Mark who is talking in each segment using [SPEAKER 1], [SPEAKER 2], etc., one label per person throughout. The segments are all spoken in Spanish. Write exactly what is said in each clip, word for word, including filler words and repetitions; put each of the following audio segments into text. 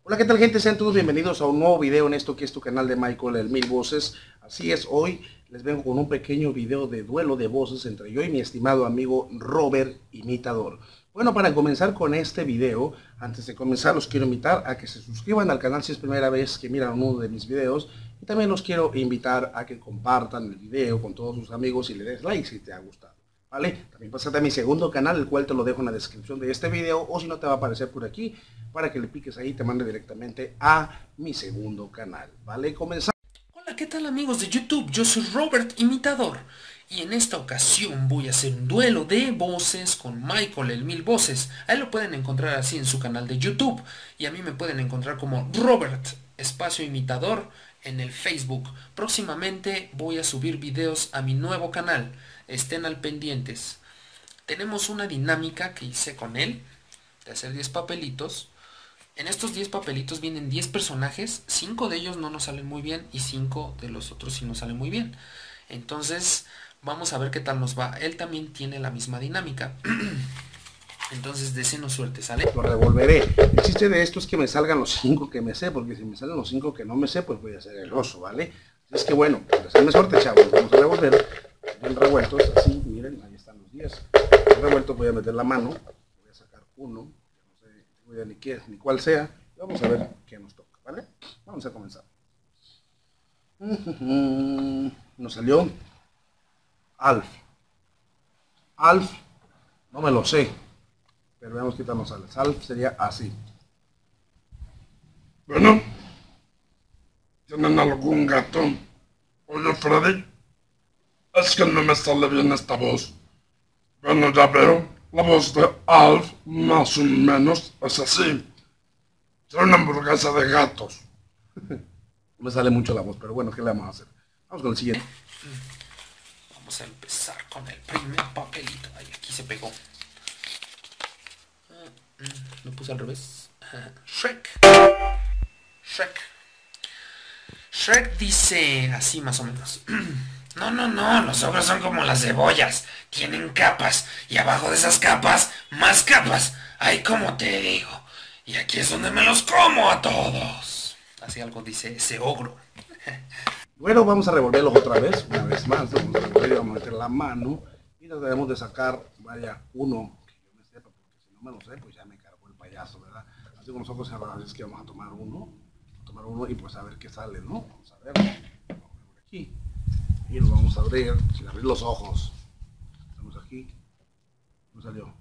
[SPEAKER 1] Hola, ¿qué tal, gente? Sean todos bienvenidos a un nuevo video en esto que es tu canal de Michael el Mil Voces. Así es, hoy les vengo con un pequeño video de duelo de voces entre yo y mi estimado amigo Robert Imitador. Bueno, para comenzar con este video, antes de comenzar los quiero invitar a que se suscriban al canal si es primera vez que miran uno de mis videos. Y también los quiero invitar a que compartan el video con todos sus amigos y le des like si te ha gustado. ¿Vale? También pásate a mi segundo canal, el cual te lo dejo en la descripción de este video, o si no te va a aparecer por aquí, para que le piques ahí y te mande directamente a mi segundo canal. ¿Vale? Comenzamos.
[SPEAKER 2] Hola, ¿qué tal, amigos de YouTube? Yo soy Robert Imitador, y en esta ocasión voy a hacer un duelo de voces con Michael el Mil Voces. A él lo pueden encontrar así en su canal de YouTube, y a mí me pueden encontrar como Robert Espacio Imitador en el Facebook. Próximamente voy a subir videos a mi nuevo canal. Estén al pendientes. Tenemos una dinámica que hice con él de hacer diez papelitos. En estos diez papelitos vienen diez personajes. cinco de ellos no nos salen muy bien y cinco de los otros sí nos salen muy bien. Entonces vamos a ver qué tal nos va. Él también tiene la misma dinámica. Entonces deseenos suerte, ¿sale?
[SPEAKER 1] Lo revolveré. El chiste de esto es que me salgan los cinco que me sé, porque si me salen los cinco que no me sé, pues voy a ser el oso, ¿vale? Es que bueno, deseenme suerte, chavos. Vamos a revolver. Bien revueltos, así, miren, ahí están los diez. Bien revueltos, voy a meter la mano, voy a sacar uno, no sé voy a ni, qué, ni cuál sea, y vamos a ver qué nos toca, ¿vale? Vamos a comenzar. Nos salió Alf. Alf, no me lo sé, pero veamos qué tal nos sale. Alf sería así.
[SPEAKER 3] Bueno, ¿tienen algún gato? Oye, Freddy, es que no me sale bien esta voz. Bueno, ya veo, la voz de Alf, más o menos, es así. Soy una hamburguesa de gatos.
[SPEAKER 1] No me sale mucho la voz, pero bueno, ¿qué le vamos a hacer? Vamos con el siguiente.
[SPEAKER 2] Vamos a empezar con el primer papelito. Ay, aquí se pegó. Lo puse al revés. Shrek. Shrek. Shrek dice así más o menos. No, no, no, los ogros son como las cebollas. Tienen capas. Y abajo de esas capas, más capas. Ay, como te digo. Y aquí es donde me los como a todos. Así algo dice ese ogro.
[SPEAKER 1] Bueno, vamos a revolverlos otra vez, una vez más. Vamos a revolver, vamos a meter la mano y trataremos de sacar, vaya, uno que yo me sepa, porque si no me lo sé, pues ya me cargó el payaso, ¿verdad? Así con los ojos cerrados, es que vamos a tomar uno, a tomar uno y pues a ver qué sale, ¿no? Vamos a ver, vamos a ver por aquí. Y nos vamos a abrir, sin abrir los ojos. Estamos aquí. ¿Cómo salió?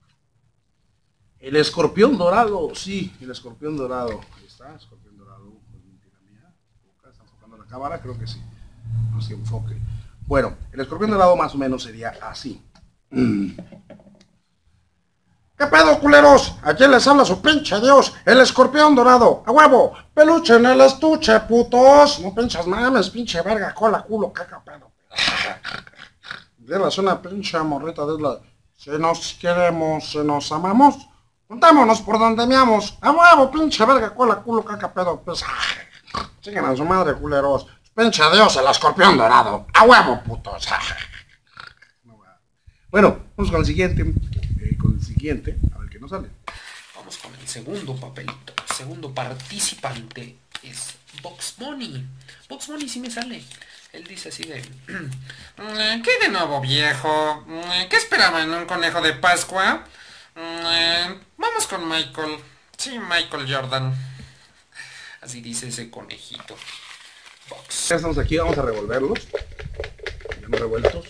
[SPEAKER 1] El escorpión dorado, sí, el escorpión dorado. Ahí está, escorpión dorado. Pues mentira mía. ¿Está enfocando la cámara? Creo que sí. No sé, enfoque. Bueno, el escorpión dorado más o menos sería así. Mm. ¿Qué pedo, culeros? ¿A quién les habla su pinche Dios? El escorpión dorado. ¡A huevo! ¡Peluche en el estuche, putos! No pinches mames, pinche verga, cola, culo, caca, pedo. De la zona pinche morrita de la... Si nos queremos, si nos amamos, juntémonos por donde meamos. ¡A huevo, pinche verga, cola, culo, caca, pedo! Pues... Sigan a su madre, culeros. Pinche Dios, el escorpión dorado. ¡A huevo, putos! Bueno, vamos con el siguiente. Eh, con el siguiente, a ver qué nos sale.
[SPEAKER 2] Vamos con el segundo papelito. El segundo participante es Box Bunny. Box Bunny sí me sale. Él dice así de... ¿Qué de nuevo, viejo? ¿Qué esperaba en un conejo de Pascua? Vamos con Michael. Sí, Michael Jordan. Así dice ese conejito. Box.
[SPEAKER 1] Ya estamos aquí, vamos a revolverlos. Ya no revueltos.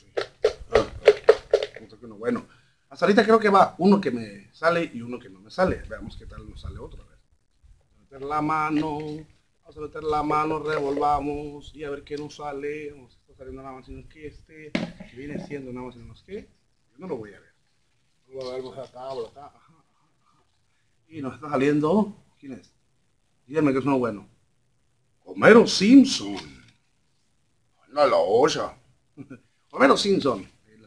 [SPEAKER 1] Bueno, hasta ahorita creo que va uno que me sale y uno que no me sale. Veamos qué tal nos sale otro. A ver. Vamos a meter la mano, vamos a meter la mano, revolvamos y a ver qué nos sale. Nos está saliendo nada más sino que este, que viene siendo nada más menos que. Yo no lo voy a ver. No lo voy a ver acá, por acá. Ajá, ajá, ajá. Y nos está saliendo. ¿Quién es? Díganme que es uno bueno. Homero Simpson. No la olla. Homero Simpson.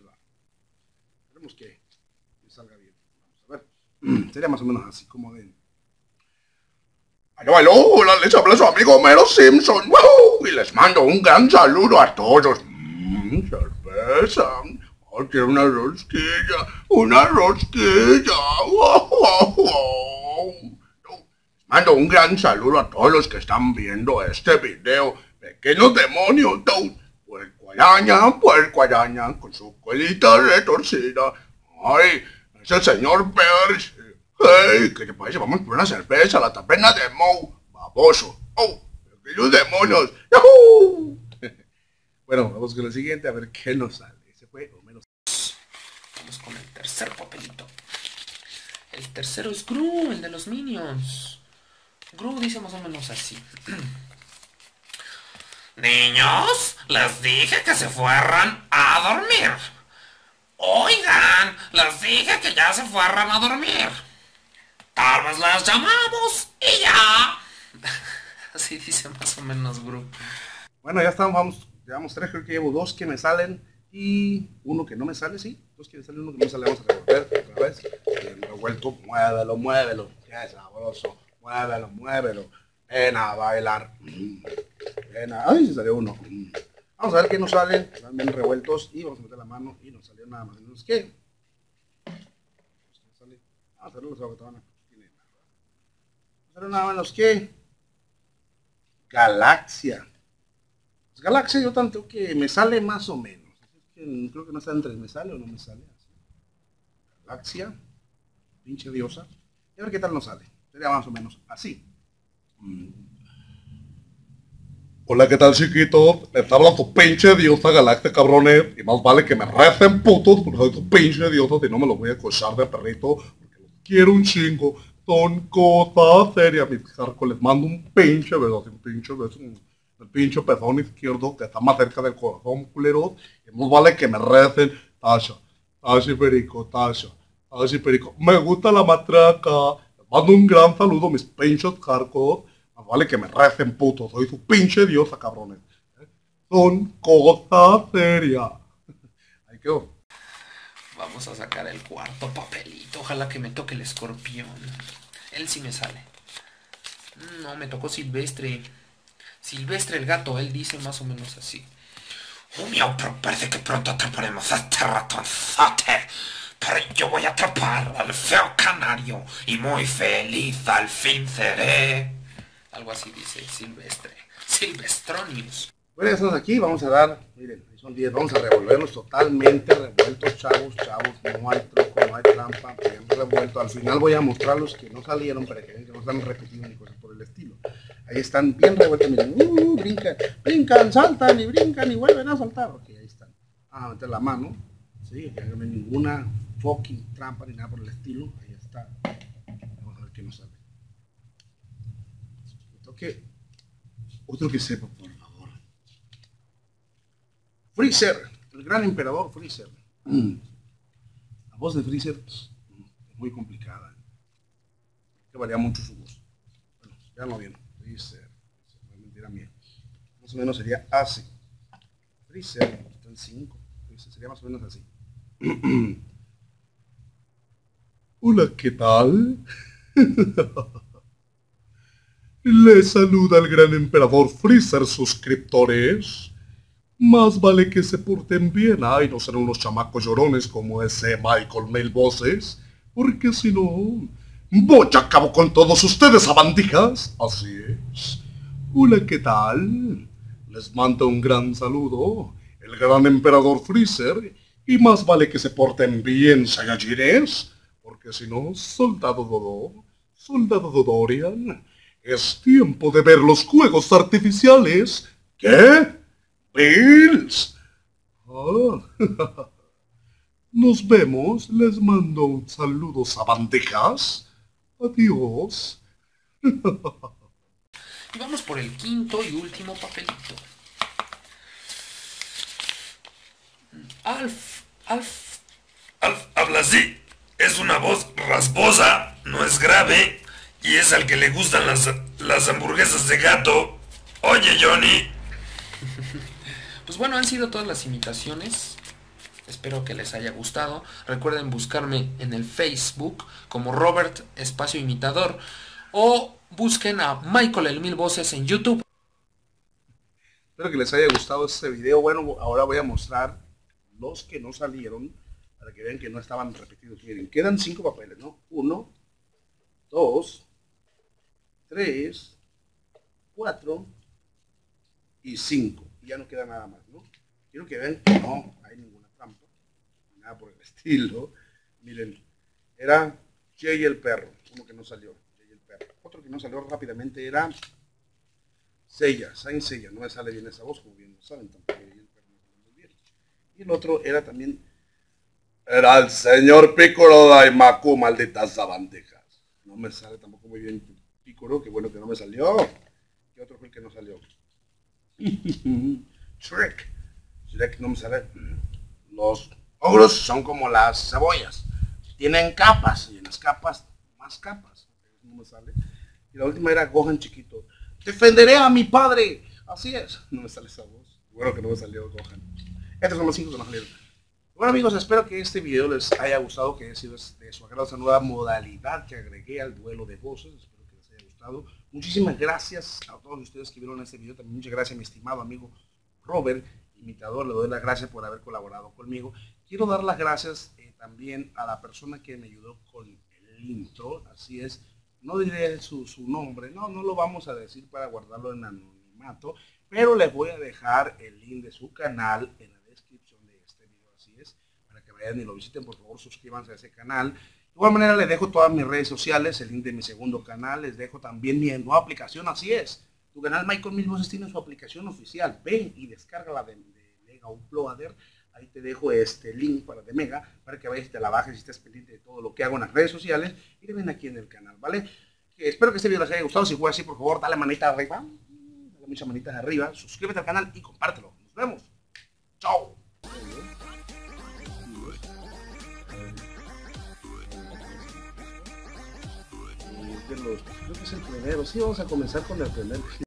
[SPEAKER 1] Que me salga bien. Vamos a ver. Sería más o menos así como de...
[SPEAKER 3] Aló, aló, les habla su amigo Homero Simpson. ¡Wow! Y les mando un gran saludo a todos. Mmm, cerveza. Oh, quiero una rosquilla. Una rosquilla. ¡Wow, wow, wow! Mando un gran saludo a todos los que están viendo este video. Pequeños demonios, Toad. Puerco araña, puerco araña, con su colita retorcida. Ay, ese señor Percy. Hey, ¿qué te parece? Vamos por una cerveza, la taberna de Moe. Baboso. Oh, pequeños demonios. ¡Yahoo!
[SPEAKER 1] Bueno, vamos con el siguiente a ver qué nos sale. Ese fue o menos.
[SPEAKER 2] Vamos con el tercer papelito. El tercero es Gru, el de los Minions. Gru dice más o menos así. Niños, les dije que se fueran a dormir. Oigan, les dije que ya se fueran a dormir. Tal vez las llamamos y ya. Así dice más o menos Gru.
[SPEAKER 1] Bueno, ya estamos, vamos, llevamos tres, creo que llevo dos que me salen y uno que no me sale, sí. Dos que me sale, uno que no me sale, vamos a revolver otra vez. Bien revuelto, muévelo, muévelo. Qué sabroso, muévelo, muévelo. Ven a bailar. Ven a... Ay, se salió uno. Vamos a ver qué nos salen. Están bien revueltos y vamos a meter la mano y nos salió nada más. ¿Menos qué? Vamos a ver los agotaban. No salió nada menos que Galaxia. Pues Galaxia yo tanto que me sale más o menos. Es que creo que no está entre me sale o no me sale. Galaxia. Pinche diosa. Y a ver qué tal nos sale. Sería más o menos así.
[SPEAKER 3] Hola, ¿qué tal, chiquitos? Les habla tu pinche diosa Galaxia, cabrones. Y más vale que me recen putos, porque soy tu pinche diosa, si no me los voy a cochar de perrito, porque los quiero un chingo. Son cosas serias, mis carcos. Les mando un pinche beso, un pinche beso, el pinche pezón izquierdo que está más cerca del corazón, culeros. Y más vale que me recen. Tasha, Tasha y Perico, Tasha, Tasha y Perico. Me gusta la matraca. Les mando un gran saludo, mis pinches carcos. Más vale que me recen, puto. Soy su pinche diosa, cabrones. ¿Eh? Son cosas serias. Ahí quedó.
[SPEAKER 2] Vamos a sacar el cuarto papelito. Ojalá que me toque el escorpión. Él sí me sale. No, me tocó Silvestre. Silvestre el gato. Él dice más o menos así. Oh, miau, pero parece que pronto atraparemos a este ratonzote. Pero yo voy a atrapar al feo canario. Y muy feliz al fin seré. Algo así dice Silvestre. Silvestronius.
[SPEAKER 1] Bueno, ya estamos aquí, vamos a dar, miren, ahí son diez, vamos a revolverlos totalmente revueltos, chavos, chavos, no hay truco, no hay trampa, bien revuelto. Al final voy a mostrar los que no salieron para que vean que no están repetidos ni cosas por el estilo. Ahí están bien revueltos, miren, uh, brincan, brincan, saltan y brincan y vuelven a saltar. Ok, ahí están. Vamos a meter la mano, sí, que no hay ninguna fucking trampa ni nada por el estilo. Ahí está. Vamos a ver qué nos sale. Toque otro que sepa, por favor. Freezer, el gran emperador Freezer. Mm. La voz de Freezer es muy complicada. Que varía mucho su voz. Bueno, ya no bien. Freezer, realmente era mía. Más o menos sería así. Freezer, están cinco. Sería más o menos así.
[SPEAKER 3] Hola, ¿qué tal? Les saluda el gran emperador Freezer, suscriptores. Más vale que se porten bien, ay, no serán unos chamacos llorones como ese Michael Mail Voces, porque si no, voy a cabo con todos ustedes, sabandijas. Así es. Hola, ¿qué tal? Les mando un gran saludo, el gran emperador Freezer, y más vale que se porten bien, Saiyajines, porque si no, soldado Dodo, soldado Dodorian, es tiempo de ver los juegos artificiales. ¿Qué? Bills. Ah. Nos vemos. Les mando un saludo, sabandijas. Adiós.
[SPEAKER 2] Y vamos por el quinto y último papelito. Alf, Alf.
[SPEAKER 4] Alf habla así. Es una voz rasposa, no es grave. Y es al que le gustan las, las hamburguesas de gato. Oye, Johnny.
[SPEAKER 2] Pues bueno, han sido todas las imitaciones. Espero que les haya gustado. Recuerden buscarme en el Facebook como Robert Espacio Imitador. O busquen a Michael el Mil Voces en YouTube.
[SPEAKER 1] Espero que les haya gustado este video. Bueno, ahora voy a mostrar los que no salieron para que vean que no estaban repetidos. Miren, quedan cinco papeles, ¿no? Uno, dos, tres, cuatro y cinco. Y ya no queda nada más, ¿no? Quiero que vean que no hay ninguna trampa, nada por el estilo. Miren, era Jay el perro, uno que no salió, Jay el perro. Otro que no salió rápidamente era Seiya, Saint Seiya, no me sale bien esa voz, como bien lo saben, tampoco Jay el perro no sale muy bien. Y el otro era también, era el señor Piccolo Daimaku, malditas sabandejas. No me sale tampoco muy bien Piccolo, qué bueno que no me salió. ¿Qué otro fue el que no salió? Shrek. Shrek no me sale. Los ogros son como las cebollas. Tienen capas, y en las capas, más capas. No me sale. Y la última era Gohan chiquito. Defenderé a mi padre. Así es. No me sale esa voz. Bueno que no me salió Gohan. Estos son los cinco que no salieron. Bueno amigos, espero que este video les haya gustado, que haya sido de su agrado esta nueva modalidad que agregué al duelo de voces. Espero que les haya gustado. Muchísimas gracias a todos ustedes que vieron este video. También muchas gracias a mi estimado amigo Robert, imitador. Le doy las gracias por haber colaborado conmigo. Quiero dar las gracias eh, también a la persona que me ayudó con el intro. Así es, no diré su, su nombre, no, no lo vamos a decir para guardarlo en anonimato, pero les voy a dejar el link de su canal en la descripción de este video. Así es, para que vayan y lo visiten. Por favor, suscríbanse a ese canal. De igual manera les dejo todas mis redes sociales, el link de mi segundo canal, les dejo también mi nueva aplicación. Así es, tu canal Michael Mil Voces tiene su aplicación oficial. Ven y descárgala de, de Mega Uploader. Ahí te dejo este link para de Mega, para que vayas y te la bajes y estés pendiente de todo lo que hago en las redes sociales y te ven aquí en el canal, ¿vale? Que espero que este video les haya gustado. Si fue así, por favor, dale manita arriba, dale muchas manitas arriba, suscríbete al canal y compártelo. Nos vemos. Chao. Creo que es el primero. Sí, vamos a comenzar con el primero.